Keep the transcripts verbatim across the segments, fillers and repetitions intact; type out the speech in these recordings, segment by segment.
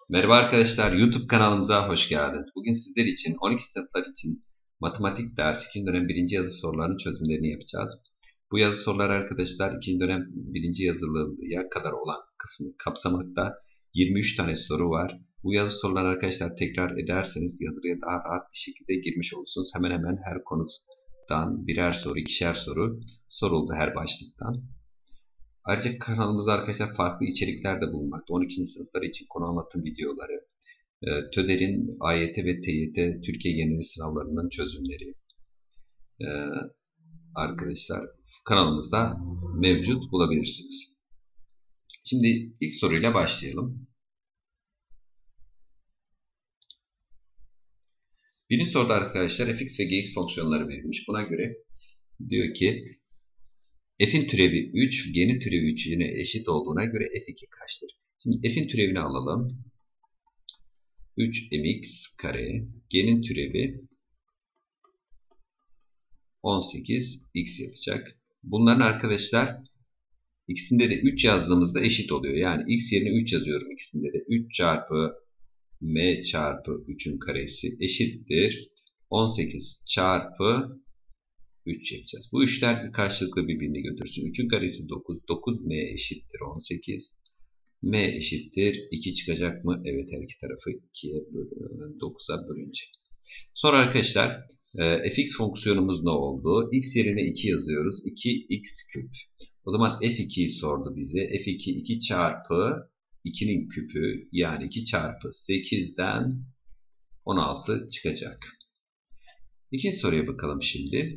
Merhaba arkadaşlar, YouTube kanalımıza hoş geldiniz. Bugün sizler için on iki sınıflar için matematik dersi ikinci dönem birinci yazı sorularının çözümlerini yapacağız. Bu yazı soruları arkadaşlar ikinci dönem birinci yazılıya kadar olan kısmı kapsamakta. yirmi üç tane soru var. Bu yazı soruları arkadaşlar tekrar ederseniz yazılıya daha rahat bir şekilde girmiş olursunuz. Hemen hemen her konudan birer soru, ikişer soru soruldu her başlıktan. Ayrıca kanalımızda arkadaşlar farklı içerikler de bulunmakta. on ikinci sınıflar için konu anlatım videoları, e, TÖDER'in A Y T ve T Y T Türkiye genel sınavlarının çözümleri e, arkadaşlar kanalımızda mevcut bulabilirsiniz. Şimdi ilk soruyla başlayalım. Birinci soruda arkadaşlar fx ve gx fonksiyonları verilmiş. Buna göre diyor ki f'in türevi üç, g'nin türevi üç'üne eşit olduğuna göre f iki kaçtır? Şimdi f'in türevini alalım. üç mx kare, g'nin türevi on sekiz x yapacak. Bunların arkadaşlar ikisinde de üç yazdığımızda eşit oluyor. Yani x yerine üç yazıyorum ikisinde de. üç çarpı m çarpı üçün karesi eşittir on sekiz çarpı üç yapacağız. Bu üçler karşılıklı birbirini götürsün. üçün karesi dokuz. dokuz m eşittir on sekiz. M eşittir iki çıkacak mı? Evet, her iki tarafı ikiye dokuza bölünce. Sonra arkadaşlar e, fx fonksiyonumuz ne oldu? X yerine iki yazıyoruz. iki x küp. O zaman f iki'yi sordu bize. f iki iki çarpı iki'nin küpü yani iki çarpı sekiz'den on altı çıkacak. İkinci soruya bakalım şimdi.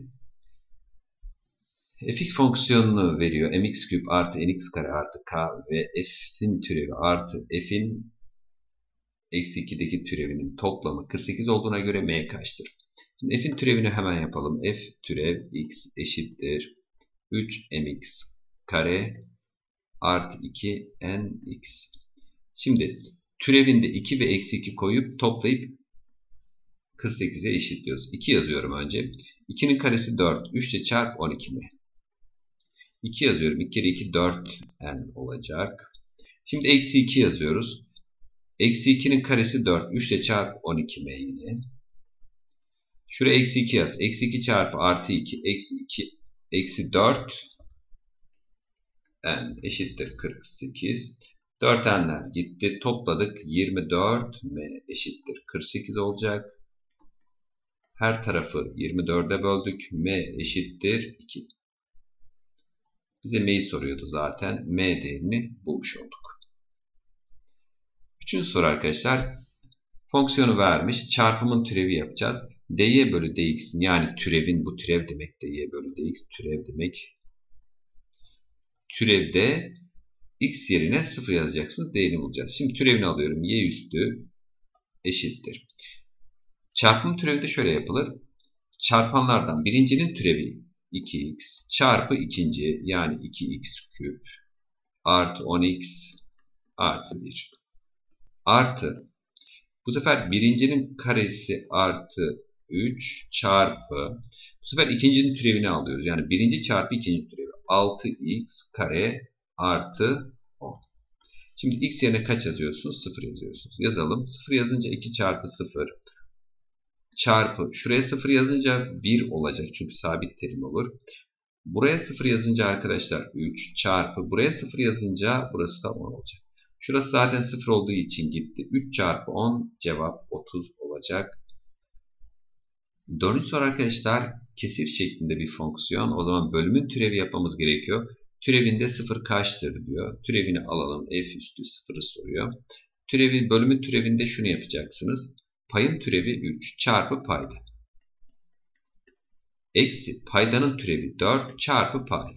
Fx fonksiyonunu veriyor. Mx küp artı nx kare artı k ve f'in türevi artı f'in eksi iki'deki türevinin toplamı kırk sekiz olduğuna göre m kaçtır? Şimdi f'in türevini hemen yapalım. F türev x eşittir üç mx kare artı iki nx. Şimdi türevinde iki ve eksi iki koyup toplayıp kırk sekiz'e eşitliyoruz. iki yazıyorum önce. iki'nin karesi dört. üç ile çarp on iki m. iki yazıyorum. iki kere iki dört n olacak. Şimdi eksi iki yazıyoruz. Eksi iki'nin karesi dört. üç ile çarp on iki m yine. Şuraya eksi iki yaz. Eksi iki çarpı artı iki. Eksi iki. Eksi dört. N eşittir kırk sekiz. dört n'ler gitti. Topladık. yirmi dört m eşittir kırk sekiz olacak. Her tarafı yirmi dört'e böldük. M eşittir iki. Bize m'yi soruyordu zaten. M değerini bulmuş olduk. Üçüncü soru arkadaşlar. Fonksiyonu vermiş. Çarpımın türevi yapacağız. dy bölü dx'in yani türevin, bu türev demek, dy bölü dx türev demek. Türevde x yerine sıfır yazacaksınız. Değerini bulacağız. Şimdi türevini alıyorum. Y üstü eşittir. Çarpım türevi de şöyle yapılır. Çarpanlardan birincinin türevi iki x çarpı ikinci yani iki x küp artı on x artı bir. Artı bu sefer birincinin karesi artı üç çarpı bu sefer ikincinin türevini alıyoruz. Yani birinci çarpı ikinci türevi altı x kare artı on. Şimdi x yerine kaç yazıyorsunuz? sıfır yazıyorsunuz. Yazalım. sıfır yazınca iki çarpı sıfır çarpı şuraya sıfır yazınca bir olacak. Çünkü sabit terim olur. Buraya sıfır yazınca arkadaşlar üç çarpı buraya sıfır yazınca burası da on olacak. Şurası zaten sıfır olduğu için gitti. üç çarpı on cevap otuz olacak. Dördüncü soru arkadaşlar kesir şeklinde bir fonksiyon. O zaman bölümün türevi yapmamız gerekiyor. Türevinde sıfır kaçtır diyor. Türevini alalım. F üstü sıfır'ı soruyor. Türevi, bölümün türevinde şunu yapacaksınız. Payın türevi üç çarpı payda. Eksi paydanın türevi dört çarpı pay.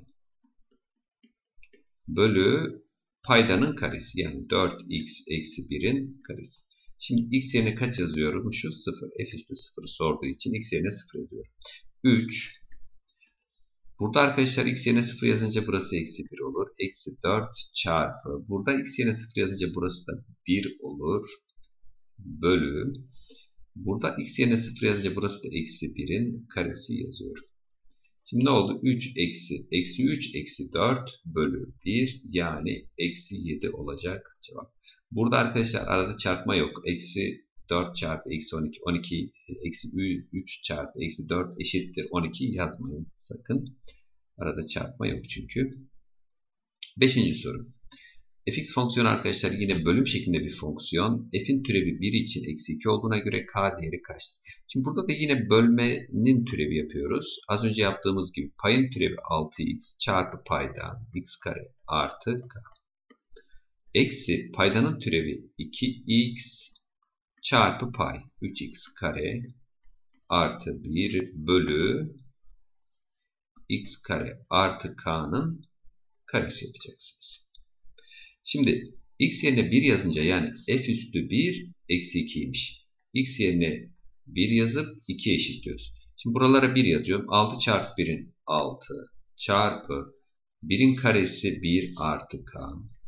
Bölü paydanın karesi yani dört x eksi bir'in karesi. Şimdi x yerine kaç yazıyorum? Şu sıfır. F üstü sıfır'ı sorduğu için x yerine sıfır yazıyorum. üç. Burada arkadaşlar x yerine sıfır yazınca burası eksi bir olur. Eksi dört çarpı. Burada x yerine sıfır yazınca burası da bir olur. Bölü. Burada x yerine sıfır yazınca burası da eksi bir'in karesi yazıyorum. Şimdi ne oldu? üç eksi, eksi üç eksi dört bölü bir yani eksi yedi olacak cevap. Burada arkadaşlar arada çarpma yok. Eksi dört çarpı eksi on iki, on iki eksi üç çarpı eksi dört eşittir on iki yazmayın sakın. Arada çarpma yok çünkü. Beşinci soru. Fx fonksiyonu arkadaşlar yine bölüm şeklinde bir fonksiyon. F'in türevi bir için eksi iki olduğuna göre k değeri kaçtır? Şimdi burada da yine bölmenin türevi yapıyoruz. Az önce yaptığımız gibi payın türevi altı x çarpı paydan x kare artı k. Eksi paydanın türevi iki x çarpı pay üç x kare artı bir bölü x kare artı k'nın karesi yapacaksınız. Şimdi x yerine bir yazınca yani f üstü bir eksi ikiymiş. X yerine bir yazıp ikiye eşitliyoruz. Şimdi buralara bir yazıyorum. altı çarpı birin altı çarpı birin karesi bir artı k.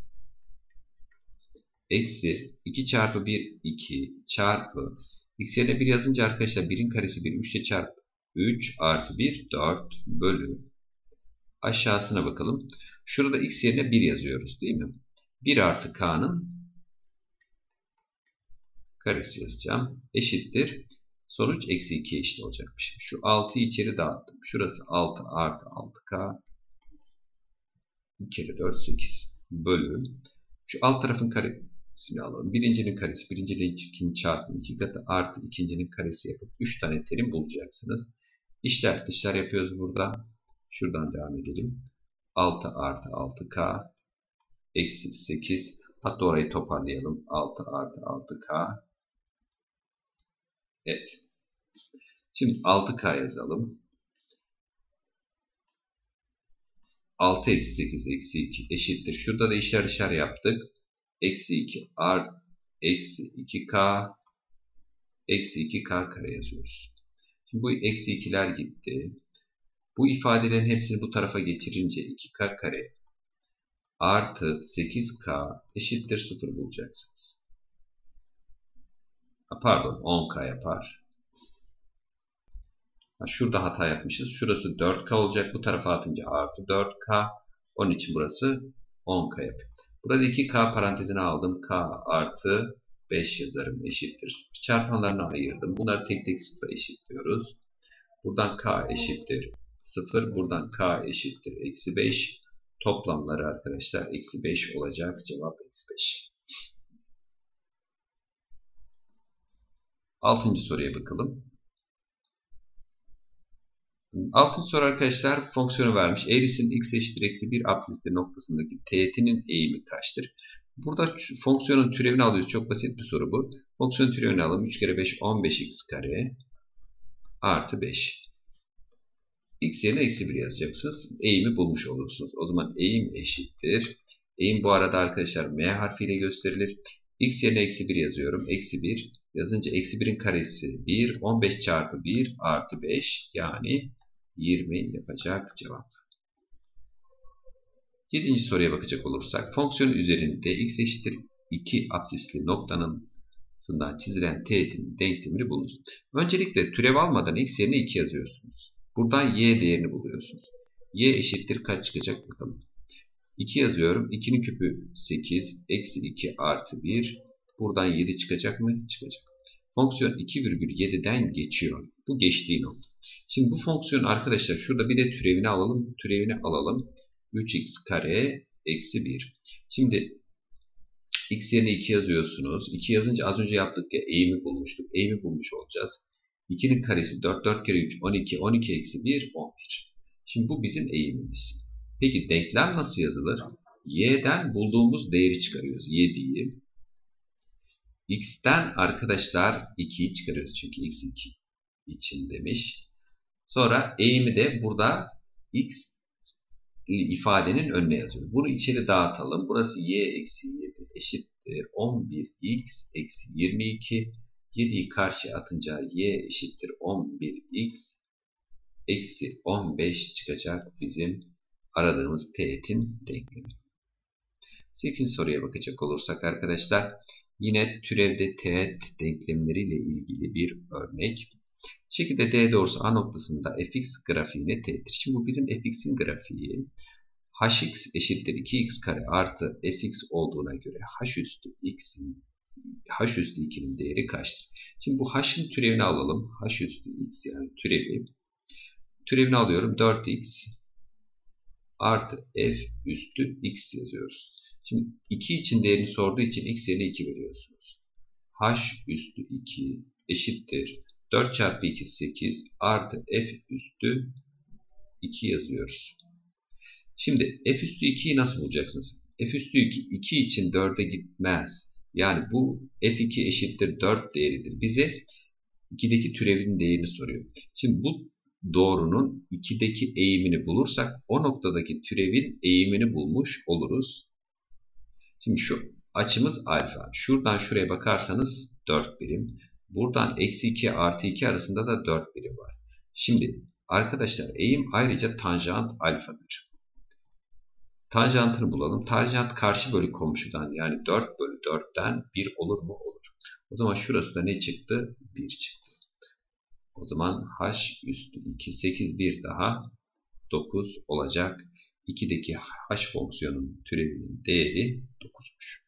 Eksi iki çarpı bir iki çarpı x yerine bir yazınca arkadaşlar birin karesi bir. üç ile çarpı üç artı bir dört bölü. Aşağısına bakalım. Şurada x yerine bir yazıyoruz değil mi? bir artı k'nın karesi yazacağım. Eşittir. Sonuç eksi ikiye eşit olacakmış. Şu altıyı içeri dağıttım. Şurası altı artı altı k. iki kere dört sekiz bölü. Şu alt tarafın karesini alalım. Birincinin karesi. Birincinin ikinci çarpımı iki katı artı ikincinin karesi yapıp üç tane terim bulacaksınız. İşler dışlar yapıyoruz burada. Şuradan devam edelim. altı artı altı k eksi sekiz. Hatta orayı toparlayalım. altı artı altı k. Evet. Şimdi altı k yazalım. altı eksi sekiz eksi iki eşittir. Şurada da işler işler yaptık. Eksi iki art eksi iki k eksi iki k kare yazıyoruz. Şimdi bu eksi ikiler gitti. Bu ifadelerin hepsini bu tarafa geçirince iki k kare artı sekiz k eşittir sıfır bulacaksınız. Pardon on k yapar. Şurada hata yapmışız. Şurası dört k olacak. Bu tarafa atınca artı dört k. Onun için burası on k yapıyor. Burada iki k parantezine aldım. K artı beş yazarım. Eşittir. Çarpanlarını ayırdım. Bunları tek tek sıfıra eşitliyoruz. Buradan k eşittir sıfır. Buradan k eşittir eksi beş. Toplamları arkadaşlar eksi beş olacak. Cevap eksi beş. Altıncı soruya bakalım. Altıncı soru arkadaşlar fonksiyonu vermiş. Eğrisinin x eşittir eksi bir apsisli noktasındaki teğetinin eğimi kaçtır? Burada fonksiyonun türevini alıyoruz. Çok basit bir soru bu. Fonksiyonun türevini alalım. üç kere beş on beş x kare artı beş. X yerine eksi bir yazacaksınız. Eğimi bulmuş olursunuz. O zaman eğim eşittir. Eğim bu arada arkadaşlar m harfiyle gösterilir. X yerine eksi bir yazıyorum. Eksi bir yazınca eksi birin karesi bir. on beş çarpı bir artı beş yani yirmi yapacak cevap. Yedinci soruya bakacak olursak fonksiyon üzerinde x eşittir iki apsisli noktanın çizilen teğetin denklemini bulunuz. Öncelikle türev almadan x yerine iki yazıyorsunuz. Buradan y değerini buluyorsunuz. Y eşittir kaç çıkacak bakalım. iki yazıyorum. ikinin küpü sekiz. Eksi iki artı bir. Buradan yedi çıkacak mı? Çıkacak. Fonksiyon iki virgül yedi'den geçiyor. Bu geçtiği nokta. Şimdi bu fonksiyon arkadaşlar şurada bir de türevini alalım. Türevini alalım. üç x kare eksi bir. Şimdi x yerine iki yazıyorsunuz. iki yazınca az önce yaptık ya eğimi bulmuştuk. Eğimi bulmuş olacağız. ikinin karesi dört. dört kere üç on iki. on iki eksi bir on bir. Şimdi bu bizim eğimimiz. Peki denklem nasıl yazılır? Y'den bulduğumuz değeri çıkarıyoruz. yedi'yi. X'ten arkadaşlar iki'yi çıkarıyoruz. Çünkü x iki için demiş. Sonra eğimi de burada x ifadenin önüne yazıyoruz. Bunu içeri dağıtalım. Burası y eksi yedi eşittir on bir x eksi yirmi iki. yedi'yi karşıya atınca y eşittir on bir x eksi on beş çıkacak bizim aradığımız teğetin denklemi. sekizinci soruya bakacak olursak arkadaşlar yine türevde teğet denklemleriyle ilgili bir örnek. Şekilde D doğrusu A noktasında fx grafiğine t'tir. Şimdi bu bizim fx'in grafiği. Hx eşittir iki x kare artı fx olduğuna göre h üstü x'in h üstü iki'nin değeri kaçtır? Şimdi bu h'ın türevini alalım. H üstü x yani türevi. Türevini alıyorum. dört x artı f üstü x yazıyoruz. Şimdi iki için değerini sorduğu için x yerine iki veriyorsunuz. H üstü iki eşittir. dört çarpı iki sekiz artı f üstü iki yazıyoruz. Şimdi f üstü iki'yi nasıl bulacaksınız? F üstü iki, iki için dörde gitmez. Yani bu f iki eşittir dört değeridir. Bize iki'deki türevin değerini soruyor. Şimdi bu doğrunun iki'deki eğimini bulursak o noktadaki türevin eğimini bulmuş oluruz. Şimdi şu açımız alfa. Şuradan şuraya bakarsanız dört birim. Buradan eksi iki artı iki arasında da dört birim var. Şimdi arkadaşlar eğim ayrıca tanjant alfadır. Tanjantını bulalım. Tanjant karşı bölü komşudan yani dört bölü dört'ten bir olur mu? Olur. O zaman şurası da ne çıktı? bir çıktı. O zaman h üstü iki, sekiz, bir daha dokuz olacak. iki'deki h fonksiyonunun türevinin değeri dokuz'muş.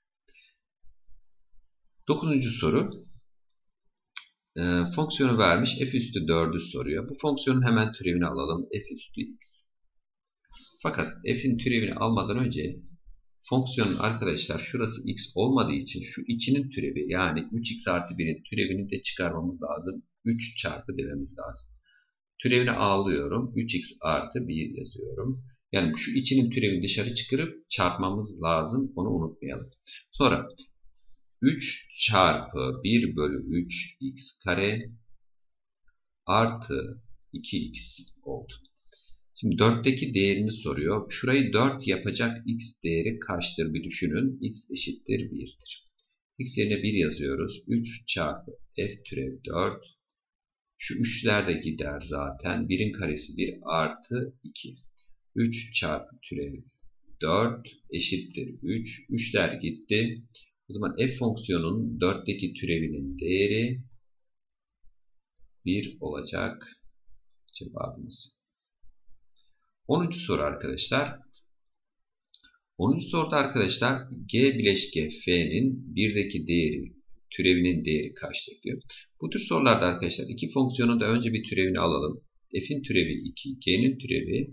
dokuzuncu soru. E, fonksiyonu vermiş. F üstü dört'ü soruyor. Bu fonksiyonun hemen türevini alalım. F üstü x. Fakat f'in türevini almadan önce fonksiyonun arkadaşlar şurası x olmadığı için şu içinin türevi yani üç x artı bir'in türevini de çıkarmamız lazım. üç çarpı dememiz lazım. Türevini alıyorum. üç x artı bir yazıyorum. Yani şu içinin türevini dışarı çıkarıp çarpmamız lazım. Onu unutmayalım. Sonra üç çarpı bir bölü üç x kare artı iki x oldu. Şimdi dört'teki değerini soruyor. Şurayı dört yapacak x değeri kaçtır bir düşünün. X eşittir bir'dir. X yerine bir yazıyoruz. üç çarpı f türev dört. Şu üç'ler de gider zaten. bir'in karesi bir artı iki. üç çarpı türev dört eşittir üç. üç'ler gitti. O zaman f fonksiyonunun dört'teki türevinin değeri bir olacak cevabımız. onuncu soru arkadaşlar. onuncu soruda arkadaşlar G bileşke F'nin bir'deki değeri, türevinin değeri kaçtır diyor. Bu tür sorularda arkadaşlar iki fonksiyonun da önce bir türevini alalım. F'in türevi iki, G'nin türevi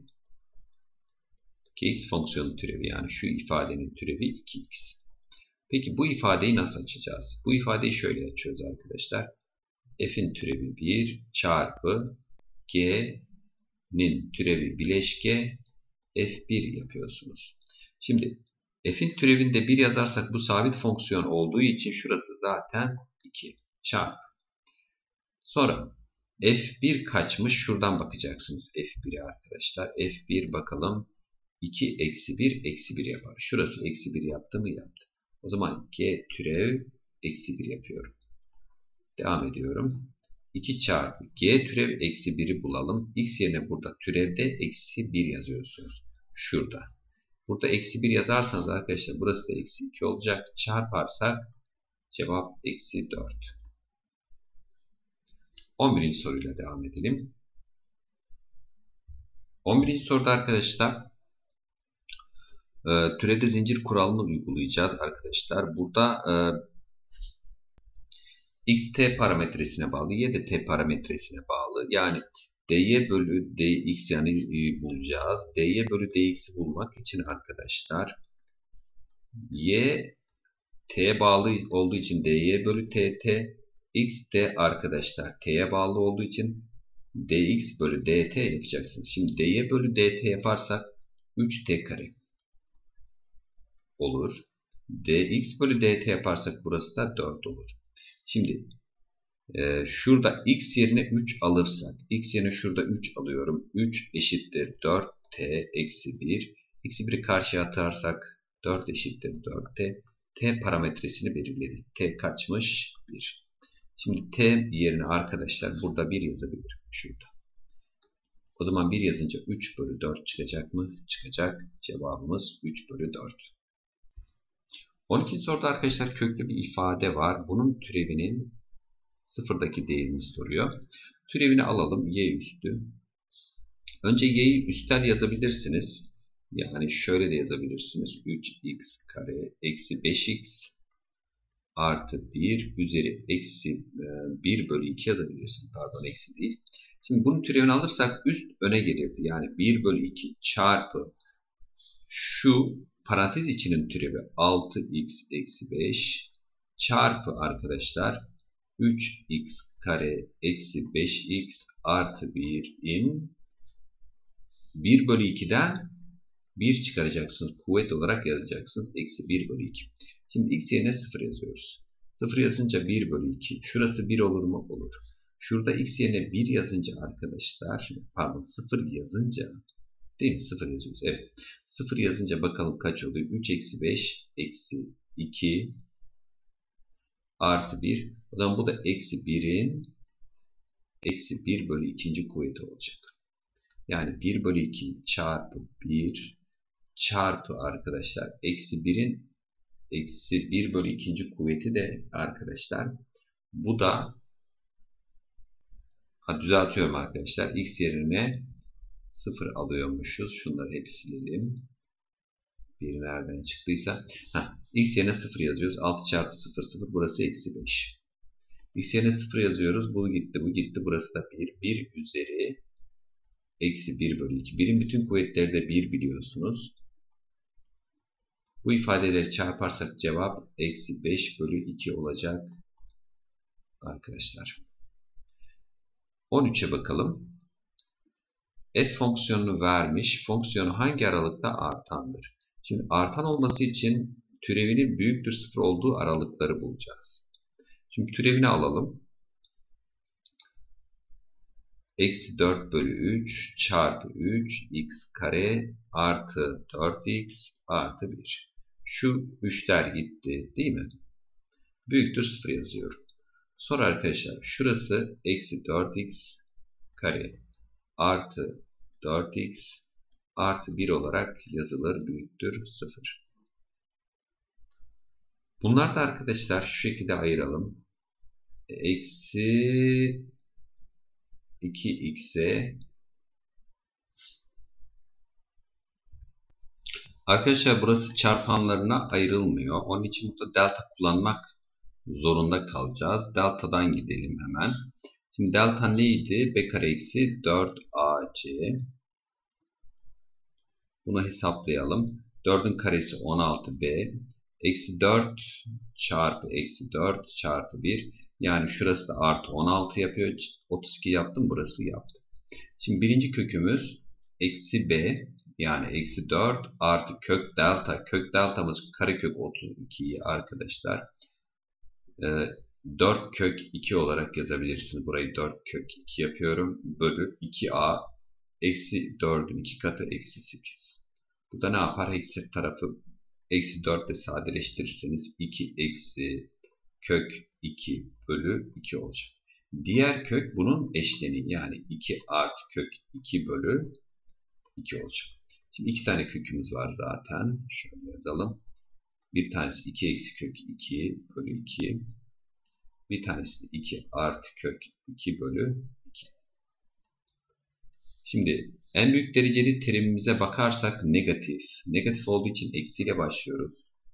Gx fonksiyonun türevi yani şu ifadenin türevi iki x. Peki bu ifadeyi nasıl açacağız? Bu ifadeyi şöyle açıyoruz arkadaşlar. F'in türevi bir çarpı G'nin türevi bileşke f bir yapıyorsunuz. Şimdi f'in türevinde bir yazarsak bu sabit fonksiyon olduğu için şurası zaten iki çarpı. Sonra f bir kaçmış? Şuradan bakacaksınız f bir'e arkadaşlar. f bir bakalım. iki eksi bir eksi bir yapar. Şurası eksi bir yaptı mı? Yaptı. O zaman g türev eksi bir yapıyorum. Devam ediyorum. iki çarpı g türev eksi bir'i bulalım. X yerine burada türevde eksi bir yazıyorsunuz. Şurada. Burada eksi bir yazarsanız arkadaşlar burası da eksi iki olacak. Çarparsak cevap eksi dört. on birinci soruyla devam edelim. on birinci soruda arkadaşlar e, türevde zincir kuralını uygulayacağız arkadaşlar. Burada e, x t parametresine bağlı, y de t parametresine bağlı. Yani dy bölü dx yani e, bulacağız. dy bölü dx'i bulmak için arkadaşlar y t'ye bağlı olduğu için dy bölü tt, x de arkadaşlar t'ye bağlı olduğu için dx bölü dt yapacaksınız. Şimdi dy bölü dt yaparsak üç t kare olur. Dx bölü dt yaparsak burası da dört olur. Şimdi e, şurada x yerine üç alırsak, x yerine şurada üç alıyorum. üç eşittir dört t eksi bir. Eksi bir'i karşıya atarsak dört eşittir dört t. T parametresini belirledik. T kaçmış? bir. Şimdi t yerine arkadaşlar burada bir yazabilirim. Şurada. O zaman bir yazınca üç bölü dört çıkacak mı? Çıkacak. Cevabımız üç bölü dört. on ikinci soruda arkadaşlar köklü bir ifade var. Bunun türevinin sıfırdaki değerini soruyor. Türevini alalım. Y üstü. Önce y'yi üstel yazabilirsiniz. Yani şöyle de yazabilirsiniz. üç x kare eksi beş x artı bir üzeri eksi bir bölü iki yazabilirsiniz. Pardon, eksi değil. Şimdi bunun türevini alırsak üst öne gelirdi. Yani bir bölü iki çarpı şu parantez içinin türevi altı x eksi beş çarpı arkadaşlar üç x kare eksi beş x artı bir in bir bölü iki'den bir çıkaracaksınız. Kuvvet olarak yazacaksınız. Eksi bir bölü iki. Şimdi x yerine sıfır yazıyoruz. sıfır yazınca bir bölü iki. Şurası bir olur mu? Olur. Şurada x yerine bir yazınca arkadaşlar, pardon sıfır yazınca, değil mi? sıfır yazıyoruz. Evet. sıfır yazınca bakalım kaç oluyor? üç eksi beş eksi iki artı bir. O zaman bu da eksi bir'in eksi bir bölü ikinci kuvveti olacak. Yani bir bölü iki çarpı bir çarpı arkadaşlar eksi bir'in eksi bir bölü ikinci kuvveti de arkadaşlar bu da, ha, düzeltiyorum arkadaşlar, x yerine sıfır alıyormuşuz. Şunları hep silelim. bir nereden çıktıysa. Heh, x yerine sıfır yazıyoruz. altı çarpı sıfır sıfır. Burası eksi beş. X yerine sıfır yazıyoruz. Bu gitti, bu gitti. Burası da bir. bir üzeri eksi bir bölü iki. bir'in bütün kuvvetleri de bir biliyorsunuz. Bu ifadeleri çarparsak cevap eksi beş bölü iki olacak arkadaşlar. on üç'e bakalım. F fonksiyonunu vermiş. Fonksiyonu hangi aralıkta artandır? Şimdi artan olması için türevinin büyüktür sıfır olduğu aralıkları bulacağız. Şimdi türevini alalım. Eksi dört bölü üç çarpı üç x kare artı dört x artı bir. Şu üçler gitti değil mi? Büyüktür sıfır yazıyorum. Sonra arkadaşlar şurası eksi dört x kare artı dört x artı bir olarak yazılır, büyüktür sıfır. Bunlar da arkadaşlar şu şekilde ayıralım. Eksi iki x'e arkadaşlar burası çarpanlarına ayrılmıyor. Onun için burada delta kullanmak zorunda kalacağız. Delta'dan gidelim hemen. Şimdi delta neydi? B kare eksi dört a c. Bunu hesaplayalım. dört'ün karesi on altı b. Eksi dört çarpı eksi dört çarpı bir. Yani şurası da artı on altı yapıyor. otuz iki yaptım. Burası yaptı. Şimdi birinci kökümüz eksi b. Yani eksi dört artı kök delta. Kök deltamız karekök otuz iki'yi arkadaşlar dört kök iki olarak yazabilirsiniz. Burayı dört kök iki yapıyorum. Bölü iki a eksi dört'ün iki katı eksi sekiz. Bu da ne yapar? Eksi tarafı eksi dört ile sadeleştirirseniz iki eksi kök iki bölü iki olacak. Diğer kök bunun eşleniği. Yani iki artı kök iki bölü iki olacak. Şimdi iki tane kökümüz var zaten. Şöyle yazalım. Bir tanesi iki eksi kök iki bölü iki. Bir tanesi de iki artı kök iki bölü iki. Şimdi en büyük dereceli terimimize bakarsak negatif. Negatif olduğu için eksiyle başlıyoruz.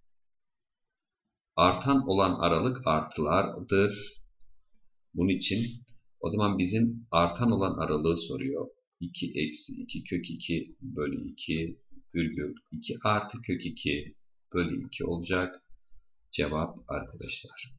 Artan olan aralık artılardır. Bunun için o zaman bizim artan olan aralığı soruyor. iki eksi iki kök iki bölü iki virgül iki artı kök iki bölü iki olacak. Cevap arkadaşlar.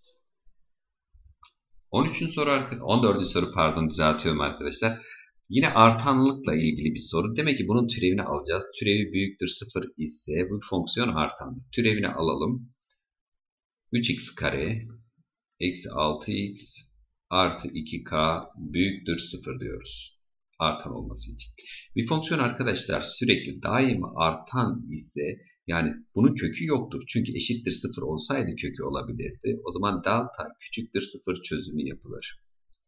on üçüncü soru, on dördüncü soru pardon düzeltiyorum arkadaşlar. Yine artanlıkla ilgili bir soru. Demek ki bunun türevini alacağız. Türevi büyüktür sıfır ise bu fonksiyon artandır. Türevini alalım. üç x kare eksi altı x artı iki k büyüktür sıfır diyoruz. Artan olması için. Bir fonksiyon arkadaşlar sürekli daima artan ise yani bunun kökü yoktur. Çünkü eşittir sıfır olsaydı kökü olabilirdi. O zaman delta küçüktür sıfır çözümü yapılır.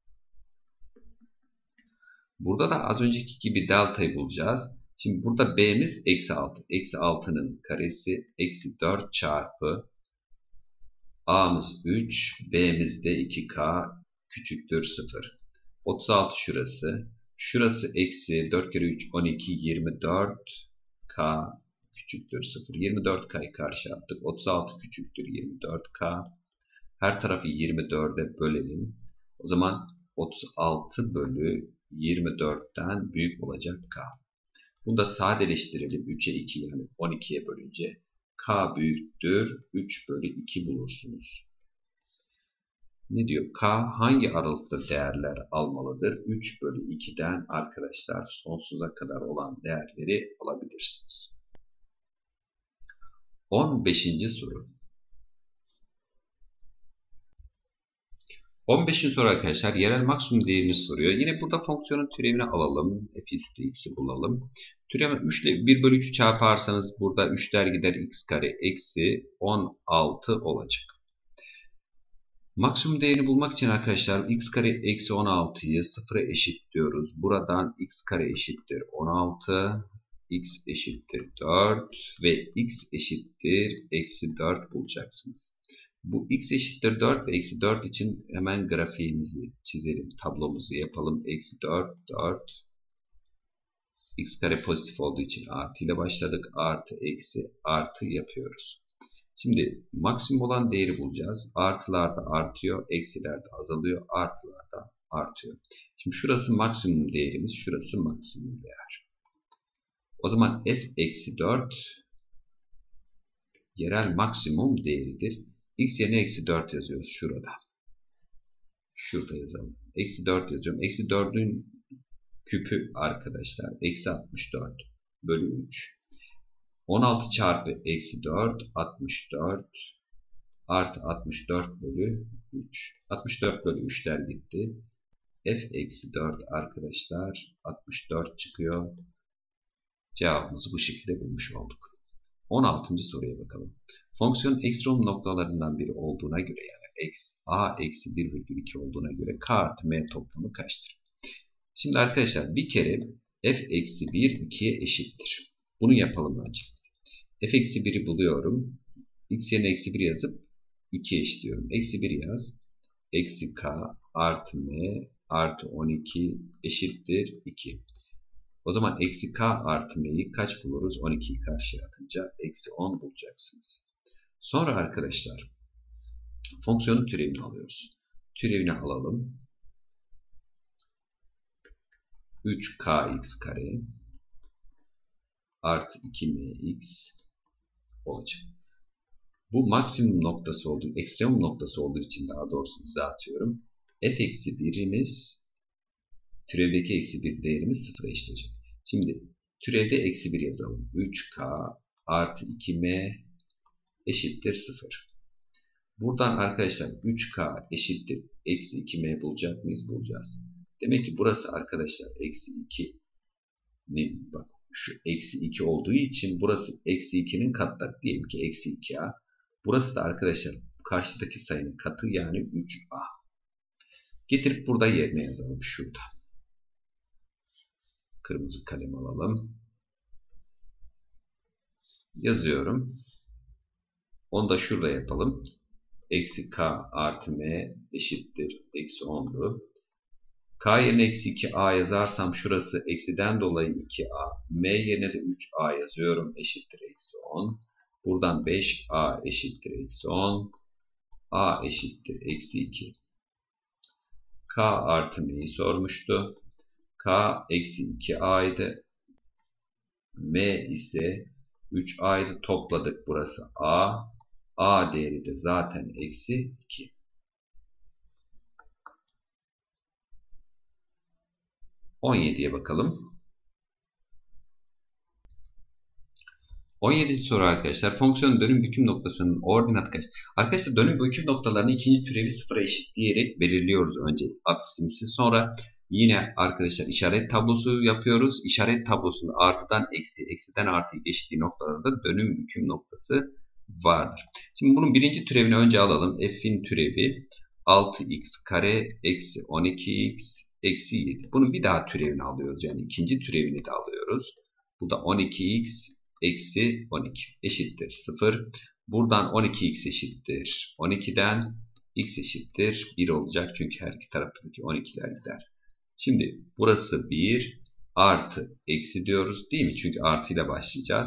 Burada da az önceki gibi delta'yı bulacağız. Şimdi burada b'miz eksi altı. Eksi altı'nın karesi eksi dört çarpı a'mız üç, b'miz de iki k küçüktür sıfır. otuz altı şurası. Şurası eksi dört kere üç on iki yirmi dört k küçüktür sıfır. yirmi dört k'yı karşı attık. otuz altı küçüktür yirmi dört k. Her tarafı yirmi dörde bölelim. O zaman otuz altı bölü yirmi dörtten büyük olacak k. Bunu da sadeleştirelim. üçe iki yani on ikiye bölünce k büyüktür üç bölü iki bulursunuz. Ne diyor? K hangi aralıkta değerler almalıdır? üç bölü iki'den arkadaşlar sonsuza kadar olan değerleri alabilirsiniz. on beşinci soru. on beşinci soru arkadaşlar yerel maksimum değerini soruyor. Yine burada fonksiyonun türevini alalım. F üstü x'i bulalım. Türevi üç ile bir bölü üç'ü çarparsanız burada üçler gider x kare eksi on altı olacak. Maksimum değerini bulmak için arkadaşlar x kare eksi on altı'yı sıfıra eşitliyoruz. Buradan x kare eşittir on altı, x eşittir dört ve x eşittir eksi dört bulacaksınız. Bu x eşittir dört ve eksi dört için hemen grafiğimizi çizelim. Tablomuzu yapalım. Eksi dört, dört. X kare pozitif olduğu için artı ile başladık. Artı, eksi, artı yapıyoruz. Şimdi maksimum olan değeri bulacağız. Artılar da artıyor. Eksiler de azalıyor. Artılar da artıyor. Şimdi şurası maksimum değerimiz. Şurası maksimum değer. O zaman f eksi dört yerel maksimum değeridir. X yerine eksi dört yazıyoruz şurada. Şurada yazalım. Eksi dört yazıyorum. Eksi dört'ün küpü arkadaşlar. Eksi altmış dört bölü üç. on altı çarpı eksi dört. altmış dört. Artı altmış dört bölü üç. altmış dört bölü üç'ler gitti. F eksi dört arkadaşlar. altmış dört çıkıyor. Cevabımızı bu şekilde bulmuş olduk. on altıncı soruya bakalım. Fonksiyonun ekstrem noktalarından biri olduğuna göre yani a eksi bir virgül iki olduğuna göre k artı m toplamı kaçtır? Şimdi arkadaşlar bir kere f eksi bir iki'ye eşittir. Bunu yapalım öncelikle. F eksi bir'i buluyorum. X yerine eksi bir yazıp iki'ye eşitliyorum. Eksi bir yaz. Eksi k artı m artı on iki eşittir iki. O zaman eksi k artı m'yi kaç buluruz? on iki'yi karşıya atınca eksi on bulacaksınız. Sonra arkadaşlar fonksiyonun türevini alıyoruz. Türevini alalım. üç k x kare artı iki m x olacak. Bu maksimum noktası olduğu, ekstremum noktası olduğu için daha doğrusu düzeltiyorum. F eksi bir'imiz türevdeki eksi bir değerimiz sıfıra eşitecek. Şimdi türevde eksi bir yazalım. üç k artı iki m eşittir sıfır. Buradan arkadaşlar üç k eşittir eksi iki m bulacak mıyız? Bulacağız. Demek ki burası arkadaşlar eksi iki. Bak şu eksi iki olduğu için burası eksi iki'nin katları. Diyelim ki eksi iki a. Burası da arkadaşlar karşıdaki sayının katı yani üç a. Getirip burada yerine yazalım şurada. Kırmızı kalem alalım. Yazıyorum. Onu da şurada yapalım. Eksi k artı m eşittir eksi on'du. K yerine eksi iki a yazarsam şurası eksiden dolayı iki a. M yerine de üç a yazıyorum. Eşittir eksi on. Buradan beş a eşittir eksi on. A eşittir eksi iki. K artı m'yi sormuştu. K eksi iki a'ydı. M ise üç a'ydı. Topladık. Burası a. A değeri de zaten eksi iki. on yedi'ye bakalım. on yedinci soru arkadaşlar. Fonksiyonun dönüm büküm noktasının ordinatı kaç? Arkadaşlar dönüm büküm noktalarını ikinci türevi sıfıra eşitleyerek belirliyoruz önce aksimizi. Sonra yine arkadaşlar işaret tablosu yapıyoruz. İşaret tablosunda artıdan eksi, eksiden artıyı geçtiği noktalarda dönüm büküm noktası vardır. Şimdi bunun birinci türevini önce alalım. F'in türevi altı x kare eksi on iki x eksi yedi. Bunu bir daha türevini alıyoruz. Yani ikinci türevini de alıyoruz. Bu da on iki x eksi on iki eşittir sıfır. Buradan on iki x eşittir on iki'den x eşittir bir olacak. Çünkü her iki taraftaki on iki'ler gider. Şimdi burası bir artı eksi diyoruz değil mi? Çünkü artıyla başlayacağız.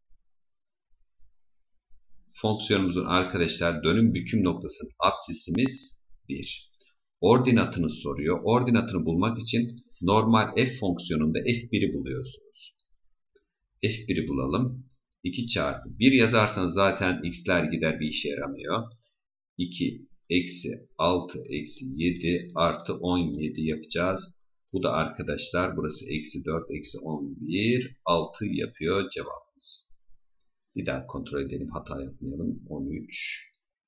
Fonksiyonumuzun arkadaşlar dönüm büküm noktasının apsisimiz bir. Ordinatını soruyor. Ordinatını bulmak için normal f fonksiyonunda f biri buluyorsunuz. f biri bulalım. iki çarpı bir yazarsanız zaten x'ler gider, bir işe yaramıyor. iki eksi altı eksi yedi artı on yedi yapacağız. Bu da arkadaşlar burası eksi dört eksi on bir altı yapıyor cevabımız. Bir daha kontrol edelim, hata yapmayalım. on üç.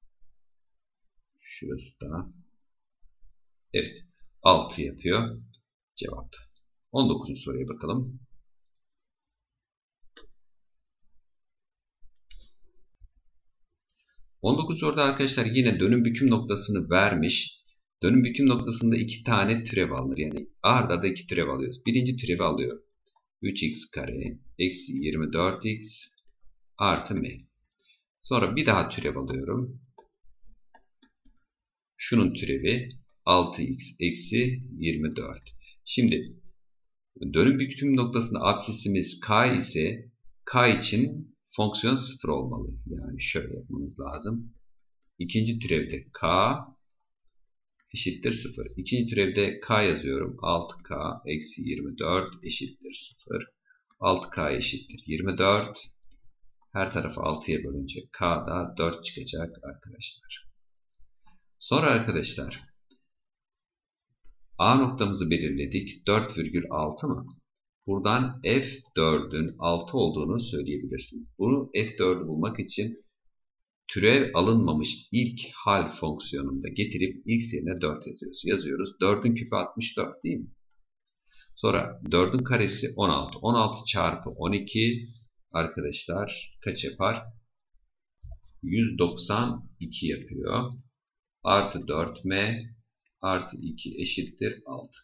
Şurası da. Evet. altı yapıyor cevap. on dokuzuncu soruya bakalım. on dokuzuncu soruda arkadaşlar yine dönüm büküm noktasını vermiş. Dönüm büküm noktasında iki tane türev alınır. Yani arda arda iki türev alıyoruz. Birinci türevi alıyorum. üç x kare eksi yirmi dört x artı m. Sonra bir daha türev alıyorum. Şunun türevi altı x eksi yirmi dört. Şimdi dönüm büküm noktasında apsisimiz k ise k için fonksiyon sıfır olmalı. Yani şöyle yapmamız lazım. İkinci türevde k eşittir sıfır. İkinci türevde k yazıyorum. altı k eksi yirmi dört eşittir sıfır. altı k eşittir yirmi dört. Her tarafı altıya bölünce k'da dört çıkacak arkadaşlar. Sonra arkadaşlar A noktamızı belirledik. dört virgül altı mı? Buradan f dördün altı olduğunu söyleyebilirsiniz. Bunu f dördü bulmak için türev alınmamış ilk hal fonksiyonunda getirip x yerine dört yazıyoruz. Yazıyoruz. dördün küpü altmış dört değil mi? Sonra dördün karesi on altı. on altı çarpı on iki arkadaşlar kaç yapar? yüz doksan iki yapıyor. Artı dört m artı iki eşittir altı.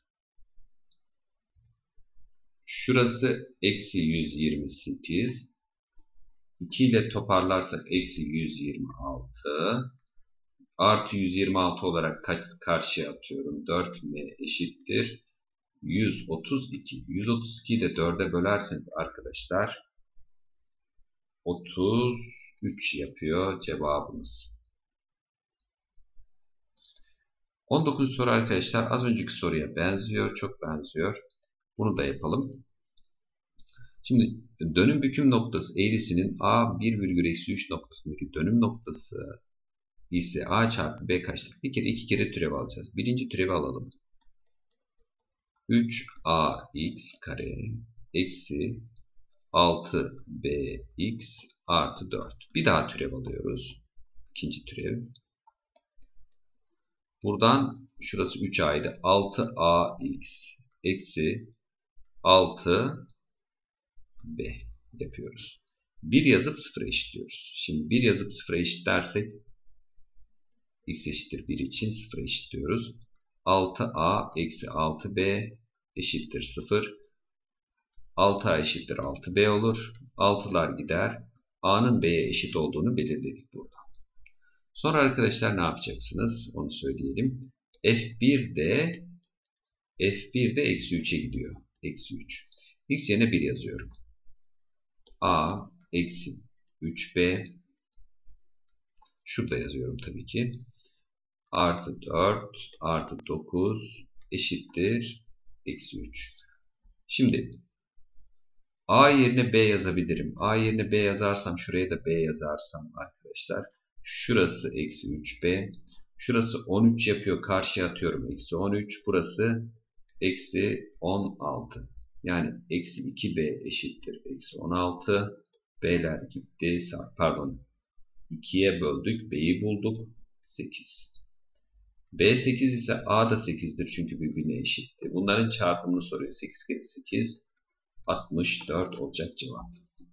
Şurası eksi yüz yirmi sekiz. iki ile toparlarsak eksi yüz yirmi altı. Artı yüz yirmi altı olarak karşıya atıyorum. dört m eşittir yüz otuz iki. yüz otuz ikiyi de dörde bölerseniz arkadaşlar otuz üç yapıyor cevabımız. on dokuzuncu soru arkadaşlar az önceki soruya benziyor. Çok benziyor. Bunu da yapalım. Şimdi dönüm büküm noktası eğrisinin a bir virgül üç noktasındaki dönüm noktası ise a çarpı b kaçtır? Bir kere iki kere türev alacağız. Birinci türevi alalım. üç a x kare eksi altı b x artı dört. Bir daha türev alıyoruz. İkinci türev. Buradan şurası üç a'ydı. altı a x eksi altı b yapıyoruz. bir yazıp sıfıra eşitliyoruz. Şimdi bir yazıp sıfıra eşit dersek x eşittir bir için sıfıra eşitliyoruz. altı a eksi altı b eşittir sıfır. altı a eşittir altı b olur. altılar gider. A'nın b'ye eşit olduğunu belirledik burada. Sonra arkadaşlar ne yapacaksınız? Onu söyleyelim. f bir de f bir de eksi üçe gidiyor. Eksi üç. X yerine bir yazıyorum. A eksi üç b şurada yazıyorum tabii ki. Artı dört artı dokuz eşittir eksi üç. Şimdi A yerine B yazabilirim. A yerine B yazarsam şuraya da B yazarsam arkadaşlar. Şurası eksi üç b. Şurası on üç yapıyor. Karşıya atıyorum. Eksi on üç. Burası eksi on altı. Yani eksi iki b eşittir. Eksi on altı. B'ler gitti. Pardon. ikiye böldük. B'yi bulduk. sekiz. B sekiz ise A da sekizdir. Çünkü birbirine eşitti. Bunların çarpımını soruyor. sekiz kere sekiz. altmış dört olacak cevap.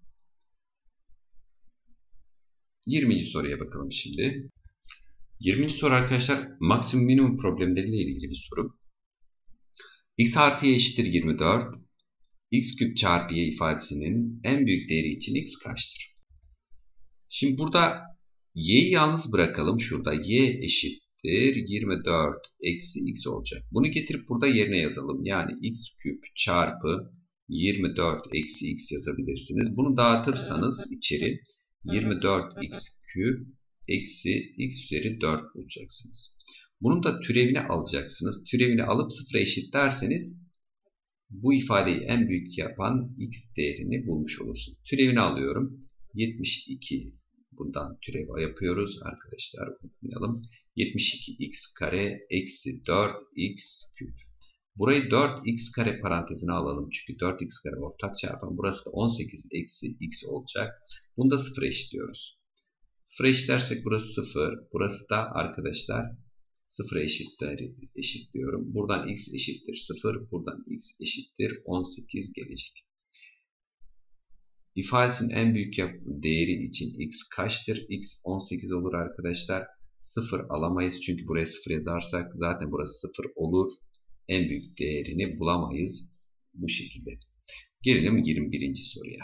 yirminci soruya bakalım şimdi. yirminci soru arkadaşlar maksimum minimum problemleriyle ilgili bir soru. X artı y eşittir yirmi dört. X küp çarpı y ifadesinin en büyük değeri için x kaçtır? Şimdi burada y'yi yalnız bırakalım. Şurada y eşittir eşittir yirmi dört eksi x olacak. Bunu getirip burada yerine yazalım. Yani x küp çarpı yirmi dört eksi x yazabilirsiniz. Bunu dağıtırsanız içeri yirmi dört x küp eksi x üzeri dört bulacaksınız. Bunun da türevini alacaksınız. Türevini alıp sıfıra eşitlerseniz bu ifadeyi en büyük yapan x değerini bulmuş olursunuz. Türevini alıyorum. yetmiş iki bundan türev yapıyoruz. Arkadaşlar unutmayalım. yetmiş iki x kare eksi dört x küp. Burayı dört x kare parantezine alalım. Çünkü dört x kare ortak çarpan. Burası da on sekiz eksi x olacak. Bunu da sıfıra eşitliyoruz. Sıfıra eşitlersek burası sıfır. Burası da arkadaşlar sıfıra eşittir, eşitliyorum. Buradan x eşittir sıfır. Buradan x eşittir on sekiz gelecek. İfadesinin en büyük değeri için x kaçtır? X on sekiz olur arkadaşlar. sıfır alamayız. Çünkü buraya sıfır yazarsak zaten burası sıfır olur. En büyük değerini bulamayız. Bu şekilde. Gelelim yirmi birinci soruya.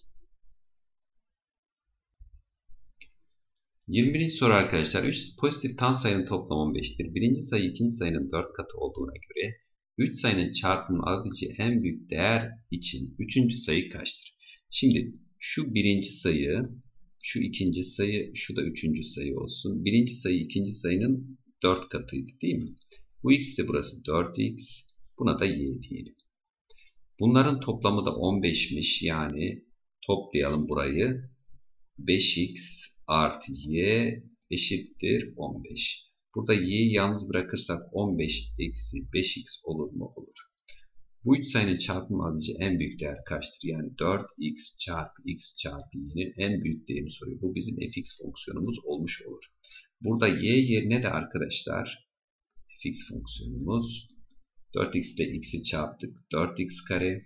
yirmi birinci soru arkadaşlar. üç pozitif tam sayının toplamı on beş'tir. Birinci sayı ikinci sayının dört katı olduğuna göre üç sayının çarpımının alabileceği en büyük değer için üçüncü sayı kaçtır? Şimdi şu birinci sayı, şu ikinci sayı, şu da üçüncü sayı olsun. Birinci sayı ikinci sayının dört katıydı değil mi? Bu x ise burası dört x. Buna da y diyelim. Bunların toplamı da on beş'miş. Yani toplayalım burayı. beş x artı y eşittir on beş. Burada y'yi yalnız bırakırsak on beş eksi beş x olur mu? Olur. Bu üç sayının çarpımı alabileceği en büyük değer kaçtır? Yani dört x çarpı x çarpı y'nin en büyük değerini soruyor. Bu bizim fx fonksiyonumuz olmuş olur. Burada y yerine de arkadaşlar fx fonksiyonumuz dört x ile x'i çarptık. dört x kare.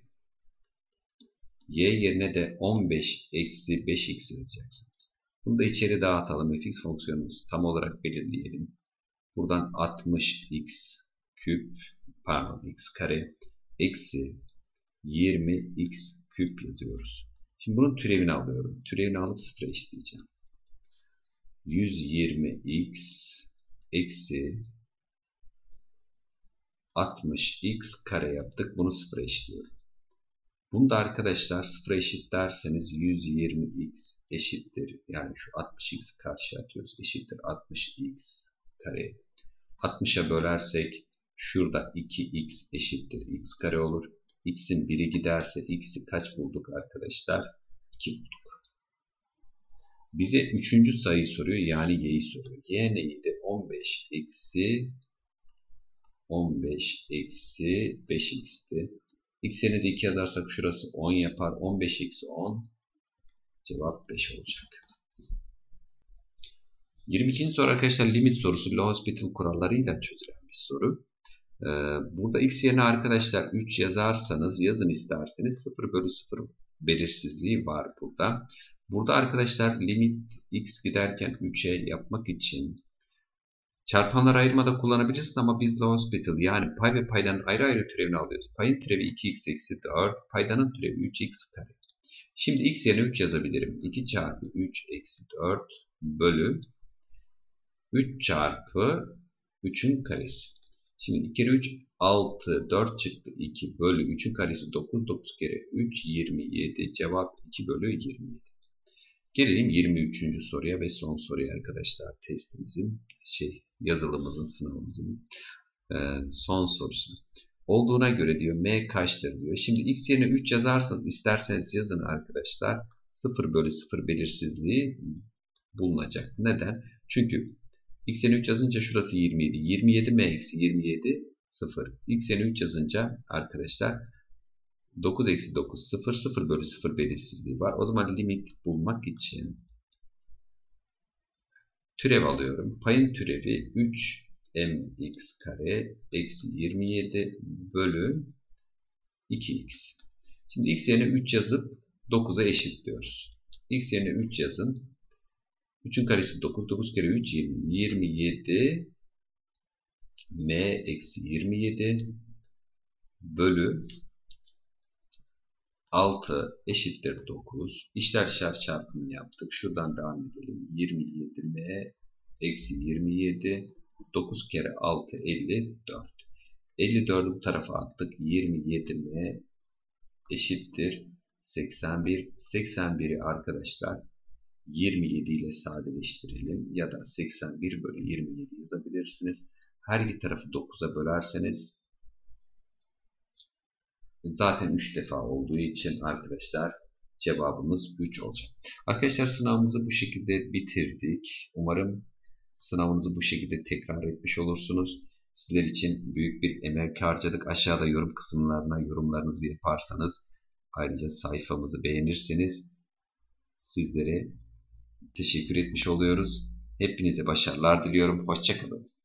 Y yerine de on beş eksi beş x yazacaksınız. Bunu da içeri dağıtalım. Fx fonksiyonumuzu tam olarak belirleyelim. Buradan altmış x küp pardon x kare eksi yirmi x küp yazıyoruz. Şimdi bunun türevini alıyorum. Türevini alıp sıfıra eşitleyeceğim. yüz yirmi x eksi altmış x kare yaptık. Bunu sıfıra eşitliyorum. Bunu da arkadaşlar sıfıra eşit derseniz yüz yirmi x eşittir. Yani şu altmış x'i karşıya atıyoruz. Eşittir altmış x kare. altmış'a bölersek şurada iki x eşittir x kare olur. X'in biri giderse x'i kaç bulduk arkadaşlar? iki bulduk. Bize üçüncü sayıyı soruyor. Yani y'yi soruyor. Y neydi? on beş eksi on beş eksi beş x'ti. X yerine de iki yazarsak şurası on yapar. on beş eksi on. Cevap beş olacak. yirmi ikinci soru arkadaşlar limit sorusu. L'Hospital kurallarıyla çözülen bir soru. Ee, burada x yerine arkadaşlar üç yazarsanız yazın isterseniz sıfır bölü sıfır belirsizliği var burada. Burada arkadaşlar limit x giderken üç'e yapmak için çarpanlar ayırmada kullanabilirsiniz ama biz L'Hospital yani pay ve paydanın ayrı ayrı türevini alıyoruz. Payın türevi iki x eksi dört, paydanın türevi üç x kare. Şimdi x yerine üç yazabilirim. iki çarpı üç eksi dört bölü üç çarpı üç'ün karesi. Şimdi iki kere üç altı, dört çıktı iki bölü üç'ün karesi dokuz, dokuz kere üç yirmi yedi. Cevap iki bölü yirmi yedi. Gelelim yirmi üçüncü soruya ve son soruya arkadaşlar testimizin şey yazılımımızın sınavımızın e, son sorusuna. Olduğuna göre diyor m kaçtır diyor. Şimdi x yerine üç yazarsanız isterseniz yazın arkadaşlar. sıfır bölü sıfır belirsizliği bulunacak. Neden? Çünkü x yerine üç yazınca şurası yirmi yedi. yirmi yedi m eksi yirmi yedi sıfır. X yerine üç yazınca arkadaşlar dokuz eksi dokuz sıfır. sıfır bölü sıfır belirsizliği var. O zaman limit bulmak için türev alıyorum. Payın türevi üç mx kare eksi yirmi yedi bölü iki x. Şimdi x yerine üç yazıp dokuz'a eşitliyoruz. X yerine üç yazın. üç'ün karesi dokuz. dokuz kere üç yirmi. yirmi yedi m eksi yirmi yedi bölü altı eşittir dokuz. İşler dışlar çarpımını yaptık. Şuradan devam edelim. yirmi yedi m eksi yirmi yedi dokuz kere altı elli dört. elli dördü bu tarafa attık. yirmi yedi m eşittir seksen bir. seksen biri arkadaşlar yirmi yedi ile sadeleştirelim. Ya da seksen bir bölü yirmi yedi yazabilirsiniz. Her iki tarafı dokuza bölerseniz zaten üç defa olduğu için arkadaşlar cevabımız üç olacak. Arkadaşlar sınavımızı bu şekilde bitirdik. Umarım sınavınızı bu şekilde tekrar etmiş olursunuz. Sizler için büyük bir emek harcadık. Aşağıda yorum kısımlarına yorumlarınızı yaparsanız, ayrıca sayfamızı beğenirseniz sizlere teşekkür etmiş oluyoruz. Hepinize başarılar diliyorum. Hoşça kalın.